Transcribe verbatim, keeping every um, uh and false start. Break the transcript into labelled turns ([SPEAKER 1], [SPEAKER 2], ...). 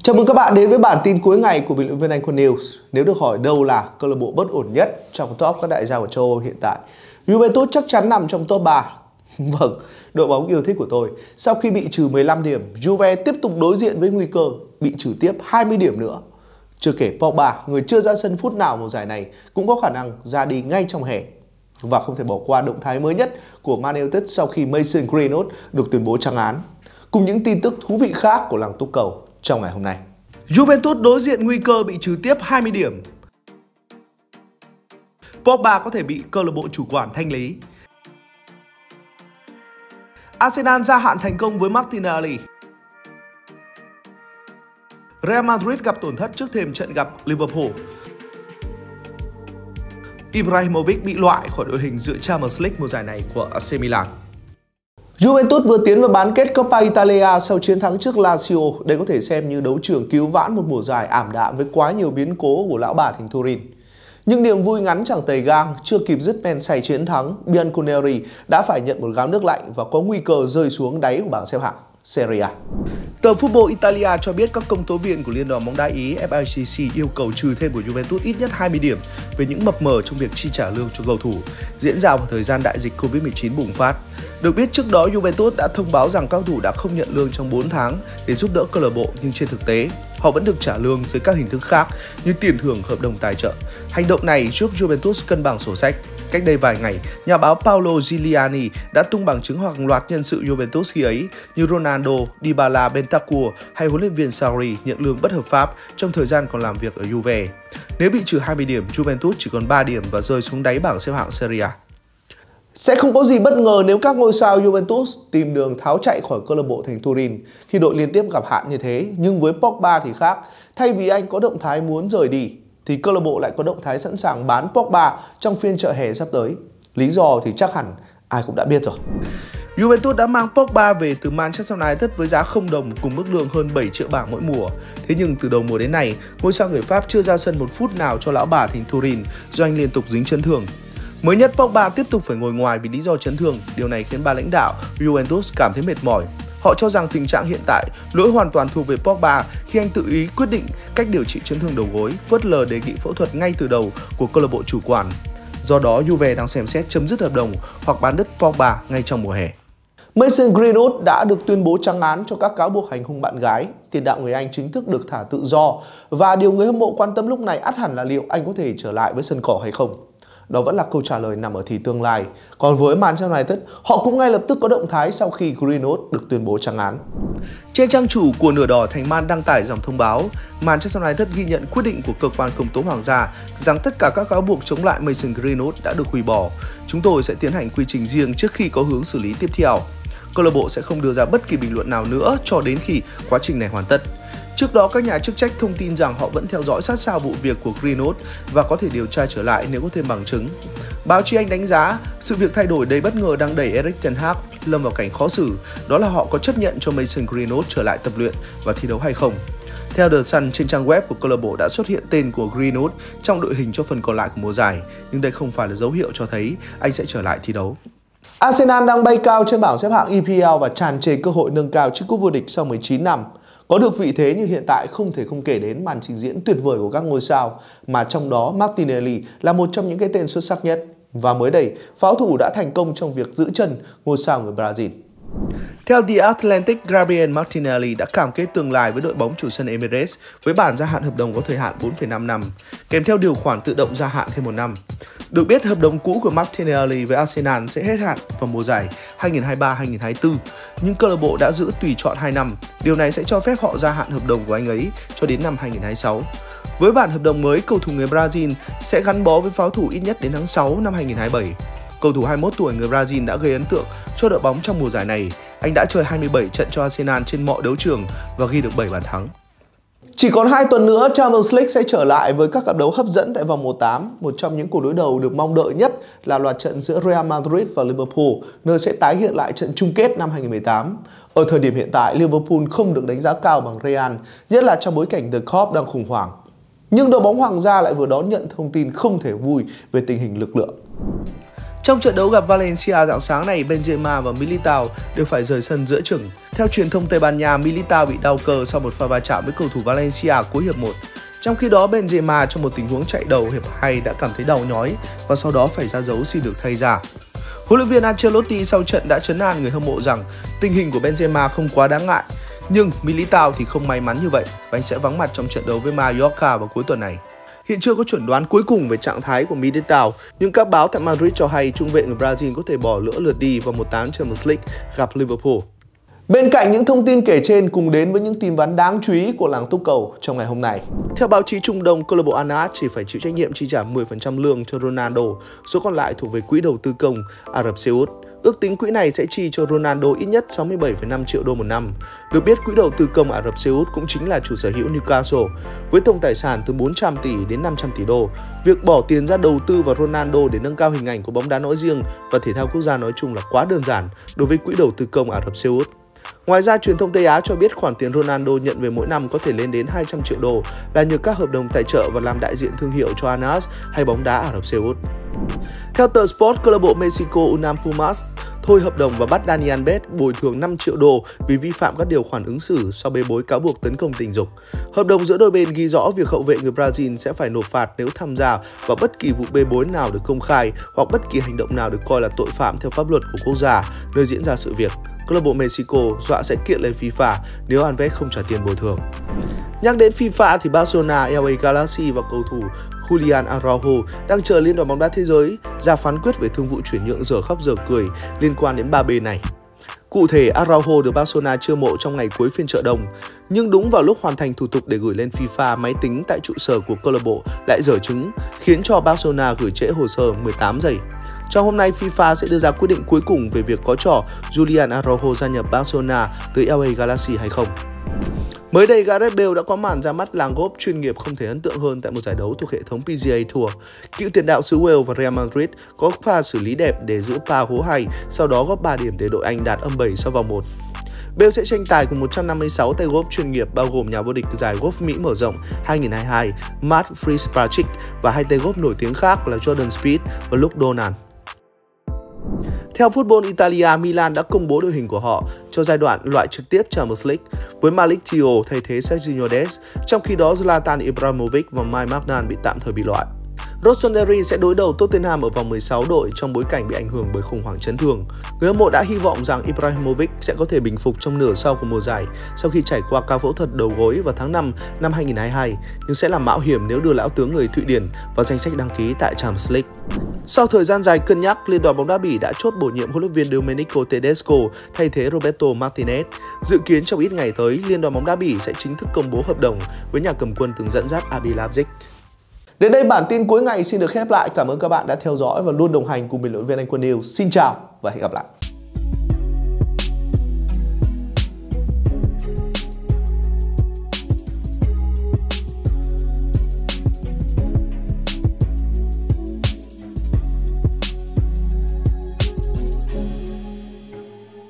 [SPEAKER 1] Chào mừng các bạn đến với bản tin cuối ngày của bình luận viên Anh Quân News. Nếu được hỏi đâu là câu lạc bộ bất ổn nhất trong top các đại gia của châu Âu hiện tại, Juventus chắc chắn nằm trong top ba. Vâng, đội bóng yêu thích của tôi. Sau khi bị trừ mười lăm điểm, Juve tiếp tục đối diện với nguy cơ bị trừ tiếp hai mươi điểm nữa. Chưa kể Pogba, người chưa ra sân phút nào mùa giải này, cũng có khả năng ra đi ngay trong hè. Và không thể bỏ qua động thái mới nhất của Man United sau khi Mason Greenwood được tuyên bố trắng án, cùng những tin tức thú vị khác của làng túc cầu trong ngày hôm nay. Juventus đối diện nguy cơ bị trừ tiếp hai mươi điểm. Pogba có thể bị câu lạc bộ chủ quản thanh lý. Arsenal gia hạn thành công với Martinelli. Real Madrid gặp tổn thất trước thềm trận gặp Liverpool. Ibrahimovic bị loại khỏi đội hình dự Champions League mùa giải này của a xê Milan. Juventus vừa tiến vào bán kết Coppa Italia sau chiến thắng trước Lazio. Đây có thể xem như đấu trường cứu vãn một mùa giải ảm đạm với quá nhiều biến cố của lão bà thành Turin. Nhưng niềm vui ngắn chẳng tầy gang, chưa kịp dứt men say chiến thắng, Bianconeri đã phải nhận một gáo nước lạnh và có nguy cơ rơi xuống đáy của bảng xếp hạng Serie A. Tờ Football Italia cho biết các công tố viên của Liên đoàn bóng đá Ý F I G C yêu cầu trừ thêm của Juventus ít nhất hai mươi điểm về những mập mờ trong việc chi trả lương cho cầu thủ diễn ra vào thời gian đại dịch Covid mười chín bùng phát. Được biết trước đó Juventus đã thông báo rằng các cầu thủ đã không nhận lương trong bốn tháng để giúp đỡ câu lạc bộ, nhưng trên thực tế họ vẫn được trả lương dưới các hình thức khác như tiền thưởng, hợp đồng tài trợ. Hành động này giúp Juventus cân bằng sổ sách. Cách đây vài ngày, nhà báo Paolo Giuliani đã tung bằng chứng hàng loạt nhân sự Juventus khi ấy như Ronaldo, Dybala, Bentancur hay huấn luyện viên Sarri nhận lương bất hợp pháp trong thời gian còn làm việc ở Juve. Nếu bị trừ hai mươi điểm, Juventus chỉ còn ba điểm và rơi xuống đáy bảng xếp hạng Serie A. Sẽ không có gì bất ngờ nếu các ngôi sao Juventus tìm đường tháo chạy khỏi câu lạc bộ thành Turin khi đội liên tiếp gặp hạn như thế. Nhưng với Pogba thì khác, thay vì anh có động thái muốn rời đi, thì câu lạc bộ lại có động thái sẵn sàng bán Pogba trong phiên chợ hè sắp tới. Lý do thì chắc hẳn ai cũng đã biết rồi. Juventus đã mang Pogba về từ Manchester United với giá không đồng cùng mức lương hơn bảy triệu bảng mỗi mùa. Thế nhưng từ đầu mùa đến nay, ngôi sao người Pháp chưa ra sân một phút nào cho lão bà thành Turin do anh liên tục dính chấn thương. Mới nhất, Pogba tiếp tục phải ngồi ngoài vì lý do chấn thương. Điều này khiến ban lãnh đạo Juventus cảm thấy mệt mỏi. Họ cho rằng tình trạng hiện tại lỗi hoàn toàn thuộc về Pogba khi anh tự ý quyết định cách điều trị chấn thương đầu gối, phớt lờ đề nghị phẫu thuật ngay từ đầu của câu lạc bộ chủ quản. Do đó, Juve đang xem xét chấm dứt hợp đồng hoặc bán đứt Pogba ngay trong mùa hè. Mason Greenwood đã được tuyên bố trắng án cho các cáo buộc hành hung bạn gái. Tiền đạo người Anh chính thức được thả tự do và điều người hâm mộ quan tâm lúc này ắt hẳn là liệu anh có thể trở lại với sân cỏ hay không. Đó vẫn là câu trả lời nằm ở thì tương lai. Còn với Manchester United, họ cũng ngay lập tức có động thái sau khi Greenwood được tuyên bố trắng án. Trên trang chủ của Nửa Đỏ Thành Man đăng tải dòng thông báo Manchester United ghi nhận quyết định của cơ quan công tố hoàng gia rằng tất cả các cáo buộc chống lại Mason Greenwood đã được hủy bỏ. Chúng tôi sẽ tiến hành quy trình riêng trước khi có hướng xử lý tiếp theo. Câu lạc bộ sẽ không đưa ra bất kỳ bình luận nào nữa cho đến khi quá trình này hoàn tất. Trước đó, các nhà chức trách thông tin rằng họ vẫn theo dõi sát sao vụ việc của Greenwood và có thể điều tra trở lại nếu có thêm bằng chứng. Báo chí Anh đánh giá sự việc thay đổi đầy bất ngờ đang đẩy Erik ten Hag lâm vào cảnh khó xử, đó là họ có chấp nhận cho Mason Greenwood trở lại tập luyện và thi đấu hay không. Theo The Sun, trên trang web của câu lạc bộ đã xuất hiện tên của Greenwood trong đội hình cho phần còn lại của mùa giải, nhưng đây không phải là dấu hiệu cho thấy anh sẽ trở lại thi đấu. Arsenal đang bay cao trên bảng xếp hạng E P L và tràn trề cơ hội nâng cao chức cúp vô địch sau mười chín năm. Có được vị thế như hiện tại không thể không kể đến màn trình diễn tuyệt vời của các ngôi sao, mà trong đó Martinelli là một trong những cái tên xuất sắc nhất. Và mới đây, pháo thủ đã thành công trong việc giữ chân ngôi sao người Brazil. Theo The Atlantic, Gabriel Martinelli đã cam kết tương lai với đội bóng chủ sân Emirates với bản gia hạn hợp đồng có thời hạn bốn phẩy năm năm, kèm theo điều khoản tự động gia hạn thêm một năm. Được biết, hợp đồng cũ của Martinelli với Arsenal sẽ hết hạn vào mùa giải hai nghìn không trăm hai mươi ba hai nghìn không trăm hai mươi tư, nhưng câu lạc bộ đã giữ tùy chọn hai năm. Điều này sẽ cho phép họ gia hạn hợp đồng của anh ấy cho đến năm hai nghìn không trăm hai mươi sáu. Với bản hợp đồng mới, cầu thủ người Brazil sẽ gắn bó với pháo thủ ít nhất đến tháng sáu năm hai nghìn không trăm hai mươi bảy. Cầu thủ hai mươi mốt tuổi người Brazil đã gây ấn tượng cho đội bóng trong mùa giải này. Anh đã chơi hai mươi bảy trận cho Arsenal trên mọi đấu trường và ghi được bảy bàn thắng. Chỉ còn hai tuần nữa, Champions League sẽ trở lại với các cặp đấu hấp dẫn tại vòng một tám. Một trong những cuộc đối đầu được mong đợi nhất là loạt trận giữa Real Madrid và Liverpool, nơi sẽ tái hiện lại trận chung kết năm hai nghìn không trăm mười tám. Ở thời điểm hiện tại, Liverpool không được đánh giá cao bằng Real, nhất là trong bối cảnh The Cop đang khủng hoảng. Nhưng đội bóng Hoàng gia lại vừa đón nhận thông tin không thể vui về tình hình lực lượng. Trong trận đấu gặp Valencia rạng sáng này, Benzema và Militao đều phải rời sân giữa chừng. Theo truyền thông Tây Ban Nha, Militao bị đau cơ sau một pha va chạm với cầu thủ Valencia cuối hiệp một. Trong khi đó, Benzema trong một tình huống chạy đầu hiệp hai đã cảm thấy đau nhói và sau đó phải ra dấu xin được thay ra. Huấn luyện viên Ancelotti sau trận đã trấn an người hâm mộ rằng tình hình của Benzema không quá đáng ngại, nhưng Militao thì không may mắn như vậy và anh sẽ vắng mặt trong trận đấu với Mallorca vào cuối tuần này. Hiện chưa có chuẩn đoán cuối cùng về trạng thái của Militao, nhưng các báo tại Madrid cho hay trung vệ người Brazil có thể bỏ lỡ lượt đi vào mùa tám Champions League gặp Liverpool. Bên cạnh những thông tin kể trên, cùng đến với những tin vắn đáng chú ý của làng túc cầu trong ngày hôm nay. Theo báo chí Trung Đông, câu lạc bộ Al Nassr chỉ phải chịu trách nhiệm chi trả mười phần trăm lương cho Ronaldo, số còn lại thuộc về quỹ đầu tư công Ả Rập Xê Út. Ước tính quỹ này sẽ chi cho Ronaldo ít nhất sáu mươi bảy phẩy năm triệu đô một năm. Được biết, quỹ đầu tư công Ả Rập Xê Út cũng chính là chủ sở hữu Newcastle, với tổng tài sản từ bốn trăm tỷ đến năm trăm tỷ đô. Việc bỏ tiền ra đầu tư vào Ronaldo để nâng cao hình ảnh của bóng đá nói riêng và thể thao quốc gia nói chung là quá đơn giản đối với quỹ đầu tư công Ả Rập Xê Út. Ngoài ra, truyền thông Tây Á cho biết khoản tiền Ronaldo nhận về mỗi năm có thể lên đến hai trăm triệu đô là nhờ các hợp đồng tài trợ và làm đại diện thương hiệu cho Al Nassr hay bóng đá Ả Rập Xê Út. Theo tờ Sport, câu lạc bộ Mexico Unam Pumas thôi hợp đồng và bắt Dani Alves bồi thường năm triệu đô vì vi phạm các điều khoản ứng xử sau bê bối cáo buộc tấn công tình dục. Hợp đồng giữa đôi bên ghi rõ việc hậu vệ người Brazil sẽ phải nộp phạt nếu tham gia vào bất kỳ vụ bê bối nào được công khai hoặc bất kỳ hành động nào được coi là tội phạm theo pháp luật của quốc gia nơi diễn ra sự việc. Câu lạc bộ Mexico dọa sẽ kiện lên FIFA nếu Alves không trả tiền bồi thường. Nhắc đến FIFA thì Barcelona, lờ a Galaxy và cầu thủ Julian Araujo đang chờ Liên đoàn bóng đá thế giới ra phán quyết về thương vụ chuyển nhượng dở khóc dở cười liên quan đến ba bên này. Cụ thể, Araujo được Barcelona chiêu mộ trong ngày cuối phiên chợ đồng, nhưng đúng vào lúc hoàn thành thủ tục để gửi lên FIFA, máy tính tại trụ sở của câu lạc bộ lại dở trứng, khiến cho Barcelona gửi trễ hồ sơ mười tám giây. Trong hôm nay, FIFA sẽ đưa ra quyết định cuối cùng về việc có cho Julian Araujo gia nhập Barcelona tới lờ a Galaxy hay không. Mới đây, Gareth Bale đã có màn ra mắt làng golf chuyên nghiệp không thể ấn tượng hơn tại một giải đấu thuộc hệ thống pê giê a Tour. Cựu tiền đạo xứ Wales và Real Madrid có pha xử lý đẹp để giữ par hố hay, sau đó góp ba điểm để đội Anh đạt âm bảy sau vòng một. Bale sẽ tranh tài cùng một trăm năm mươi sáu tay golf chuyên nghiệp bao gồm nhà vô địch giải golf Mỹ mở rộng hai nghìn không trăm hai mươi hai Matt Fitzpatrick và hai tay golf nổi tiếng khác là Jordan Spieth và Luke Donald. Theo Football Italia, Milan đã công bố đội hình của họ cho giai đoạn loại trực tiếp Champions League với Malik Thiaw thay thế Sergio Dest, trong khi đó Zlatan Ibrahimovic và Mike Maignan bị tạm thời bị loại. Rossoneri sẽ đối đầu Tottenham ở vòng mười sáu đội trong bối cảnh bị ảnh hưởng bởi khủng hoảng chấn thương. Người hâm mộ đã hy vọng rằng Ibrahimovic sẽ có thể bình phục trong nửa sau của mùa giải sau khi trải qua ca phẫu thuật đầu gối vào tháng năm năm hai nghìn không trăm hai mươi hai, nhưng sẽ là mạo hiểm nếu đưa lão tướng người Thụy Điển vào danh sách đăng ký tại Champions League. Sau thời gian dài cân nhắc, Liên đoàn bóng đá Bỉ đã chốt bổ nhiệm huấn luyện viên Domenico Tedesco thay thế Roberto Martinez. Dự kiến trong ít ngày tới, Liên đoàn bóng đá Bỉ sẽ chính thức công bố hợp đồng với nhà cầm quân từng dẫn dắt rờ bê Leipzig. Đến đây bản tin cuối ngày xin được khép lại. Cảm ơn các bạn đã theo dõi và luôn đồng hành cùng bình luận viên Anh Quân News. Xin chào và hẹn gặp lại.